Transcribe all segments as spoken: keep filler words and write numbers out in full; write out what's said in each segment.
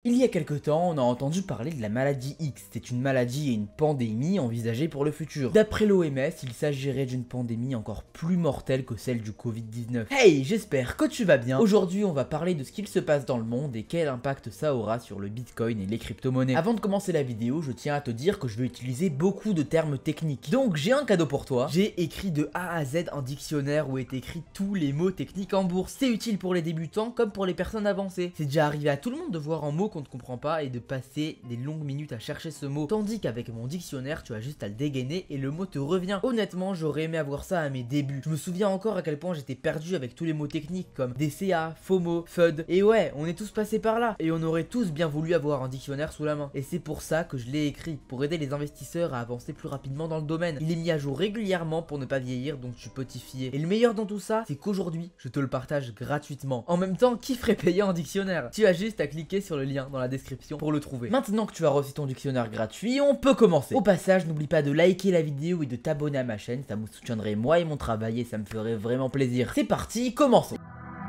Il y a quelque temps, on a entendu parler de la maladie X. C'est une maladie et une pandémie envisagée pour le futur. D'après l'O M S, il s'agirait d'une pandémie encore plus mortelle que celle du Covid dix-neuf. Hey, j'espère que tu vas bien. Aujourd'hui, on va parler de ce qu'il se passe dans le monde et quel impact ça aura sur le Bitcoin et les crypto-monnaies. Avant de commencer la vidéo, je tiens à te dire que je vais utiliser beaucoup de termes techniques. Donc, j'ai un cadeau pour toi. J'ai écrit de A à Z un dictionnaire où est écrit tous les mots techniques en bourse. C'est utile pour les débutants comme pour les personnes avancées. C'est déjà arrivé à tout le monde de voir un mot qu'on ne comprend pas et de passer des longues minutes à chercher ce mot, tandis qu'avec mon dictionnaire tu as juste à le dégainer et le mot te revient. Honnêtement, j'aurais aimé avoir ça à mes débuts. Je me souviens encore à quel point j'étais perdu avec tous les mots techniques comme D C A, FOMO, F U D, et ouais, on est tous passés par là et on aurait tous bien voulu avoir un dictionnaire sous la main. Et c'est pour ça que je l'ai écrit, pour aider les investisseurs à avancer plus rapidement dans le domaine. Il est mis à jour régulièrement pour ne pas vieillir, donc tu peux t'y fier. Et le meilleur dans tout ça, c'est qu'aujourd'hui je te le partage gratuitement. En même temps, qui ferait payer un dictionnaire? Tu as juste à cliquer sur le lien dans la description pour le trouver. Maintenant que tu as reçu ton dictionnaire gratuit, on peut commencer. Au passage, n'oublie pas de liker la vidéo et de t'abonner à ma chaîne, ça me soutiendrait moi et mon travail et ça me ferait vraiment plaisir. C'est parti, commençons.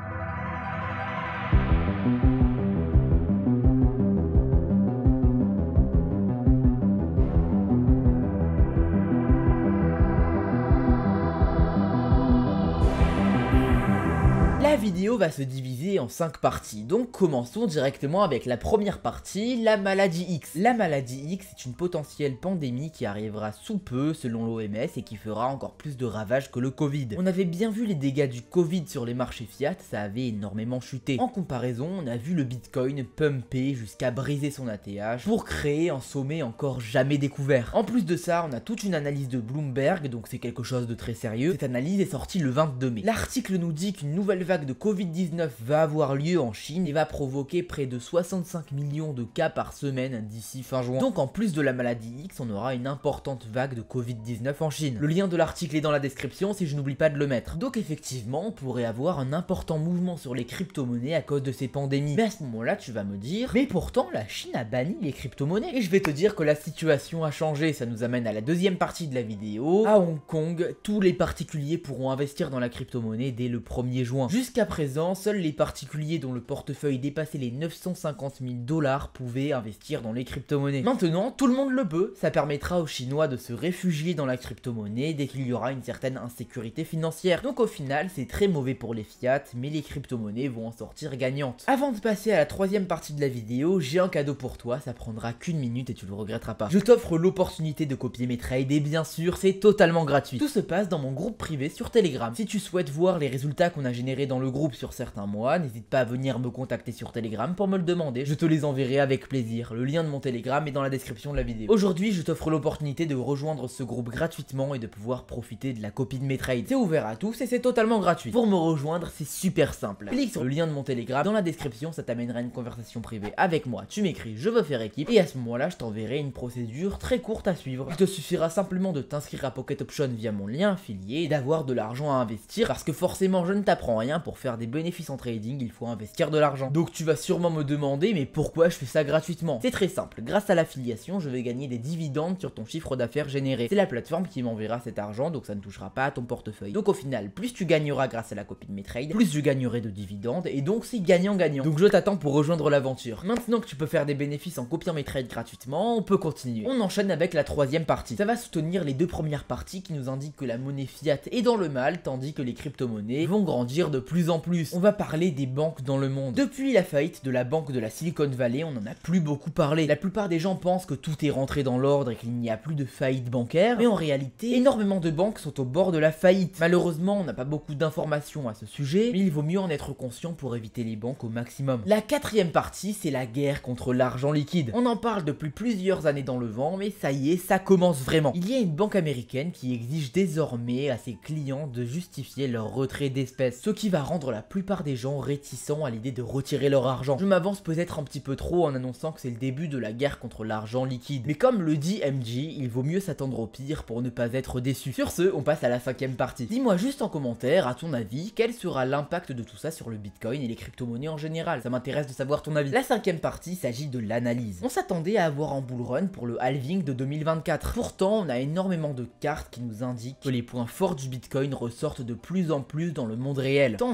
La vidéo va se diviser en cinq parties, donc commençons directement avec la première partie, la maladie X. La maladie X est une potentielle pandémie qui arrivera sous peu selon l'O M S et qui fera encore plus de ravages que le Covid. On avait bien vu les dégâts du Covid sur les marchés fiat, ça avait énormément chuté. En comparaison, on a vu le Bitcoin pumper jusqu'à briser son A T H pour créer un sommet encore jamais découvert. En plus de ça, on a toute une analyse de Bloomberg, donc c'est quelque chose de très sérieux. Cette analyse est sortie le vingt-deux mai. L'article nous dit qu'une nouvelle vague de Covid dix-neuf va avoir lieu en Chine et va provoquer près de soixante-cinq millions de cas par semaine d'ici fin juin. Donc en plus de la maladie X, on aura une importante vague de Covid dix-neuf en Chine. Le lien de l'article est dans la description si je n'oublie pas de le mettre. Donc effectivement, on pourrait avoir un important mouvement sur les crypto-monnaies à cause de ces pandémies. Mais à ce moment-là, tu vas me dire, mais pourtant la Chine a banni les crypto-monnaies. Et je vais te dire que la situation a changé. Ça nous amène à la deuxième partie de la vidéo. À Hong Kong, tous les particuliers pourront investir dans la crypto-monnaie dès le premier juin. Jusqu'à présent, seuls les particuliers dont le portefeuille dépassait les neuf cent cinquante mille dollars pouvaient investir dans les crypto-monnaies. Maintenant, tout le monde le peut. Ça permettra aux Chinois de se réfugier dans la crypto-monnaie dès qu'il y aura une certaine insécurité financière. Donc au final, c'est très mauvais pour les fiat, mais les crypto-monnaies vont en sortir gagnantes. Avant de passer à la troisième partie de la vidéo, j'ai un cadeau pour toi. Ça prendra qu'une minute et tu le regretteras pas. Je t'offre l'opportunité de copier mes trades et bien sûr, c'est totalement gratuit. Tout se passe dans mon groupe privé sur Telegram. Si tu souhaites voir les résultats qu'on a générés dans le groupe sur certains mois, n'hésite pas à venir me contacter sur Telegram pour me le demander, je te les enverrai avec plaisir. Le lien de mon Telegram est dans la description de la vidéo. Aujourd'hui, je t'offre l'opportunité de rejoindre ce groupe gratuitement et de pouvoir profiter de la copie de mes trades. C'est ouvert à tous et c'est totalement gratuit. Pour me rejoindre, c'est super simple. Clique sur le lien de mon Telegram dans la description, ça t'amènera une conversation privée avec moi. Tu m'écris je veux faire équipe et à ce moment-là, je t'enverrai une procédure très courte à suivre. Il te suffira simplement de t'inscrire à Pocket Option via mon lien affilié et d'avoir de l'argent à investir parce que forcément, je ne t'apprends rien. Pour faire des bénéfices en trading, il faut investir de l'argent. Donc tu vas sûrement me demander mais pourquoi je fais ça gratuitement? C'est très simple, grâce à l'affiliation, je vais gagner des dividendes sur ton chiffre d'affaires généré. C'est la plateforme qui m'enverra cet argent, donc ça ne touchera pas à ton portefeuille. Donc au final, plus tu gagneras grâce à la copie de mes trades, plus je gagnerai de dividendes et donc c'est gagnant-gagnant. Donc je t'attends pour rejoindre l'aventure. Maintenant que tu peux faire des bénéfices en copiant mes trades gratuitement, on peut continuer. On enchaîne avec la troisième partie. Ça va soutenir les deux premières parties qui nous indiquent que la monnaie fiat est dans le mal, tandis que les crypto-monnaies vont grandir de plus en plus. On va parler des banques dans le monde. Depuis la faillite de la banque de la Silicon Valley, on en a plus beaucoup parlé. La plupart des gens pensent que tout est rentré dans l'ordre et qu'il n'y a plus de faillite bancaire, mais en réalité, énormément de banques sont au bord de la faillite. Malheureusement, on n'a pas beaucoup d'informations à ce sujet, mais il vaut mieux en être conscient pour éviter les banques au maximum. La quatrième partie, c'est la guerre contre l'argent liquide. On en parle depuis plusieurs années dans le vent, mais ça y est, ça commence vraiment. Il y a une banque américaine qui exige désormais à ses clients de justifier leur retrait d'espèces, ce qui va rendre la plupart des gens réticents à l'idée de retirer leur argent. Je m'avance peut-être un petit peu trop en annonçant que c'est le début de la guerre contre l'argent liquide. Mais comme le dit M G, il vaut mieux s'attendre au pire pour ne pas être déçu. Sur ce, on passe à la cinquième partie. Dis-moi juste en commentaire, à ton avis, quel sera l'impact de tout ça sur le Bitcoin et les crypto-monnaies en général? Ça m'intéresse de savoir ton avis. La cinquième partie s'agit de l'analyse. On s'attendait à avoir un bull run pour le halving de deux mille vingt-quatre. Pourtant, on a énormément de cartes qui nous indiquent que les points forts du Bitcoin ressortent de plus en plus dans le monde réel, tandis que les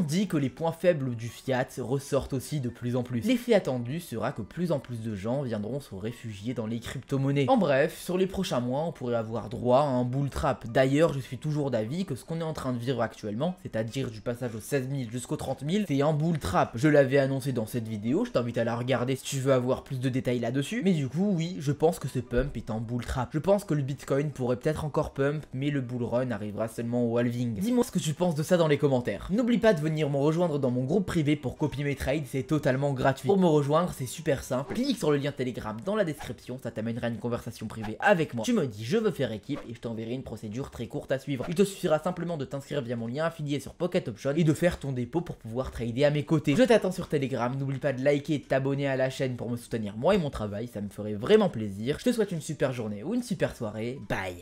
les points faibles du fiat ressortent aussi de plus en plus. L'effet attendu sera que plus en plus de gens viendront se réfugier dans les crypto-monnaies. En bref, sur les prochains mois, on pourrait avoir droit à un bull trap. D'ailleurs, je suis toujours d'avis que ce qu'on est en train de vivre actuellement, c'est-à-dire du passage aux seize mille jusqu'aux trente mille, c'est un bull trap. Je l'avais annoncé dans cette vidéo, je t'invite à la regarder si tu veux avoir plus de détails là-dessus. Mais du coup, oui, je pense que ce pump est un bull trap. Je pense que le Bitcoin pourrait peut-être encore pump, mais le bull run arrivera seulement au halving. Dis-moi ce que tu penses de ça dans les commentaires. N'oublie pas de venir me rejoindre dans mon groupe privé pour copier mes trades, c'est totalement gratuit. Pour me rejoindre, c'est super simple. Clique sur le lien Telegram dans la description, ça t'amènera à une conversation privée avec moi. Tu me dis je veux faire équipe et je t'enverrai une procédure très courte à suivre. Il te suffira simplement de t'inscrire via mon lien affilié sur Pocket Option et de faire ton dépôt pour pouvoir trader à mes côtés. Je t'attends sur Telegram, n'oublie pas de liker et de t'abonner à la chaîne pour me soutenir moi et mon travail, ça me ferait vraiment plaisir. Je te souhaite une super journée ou une super soirée, bye.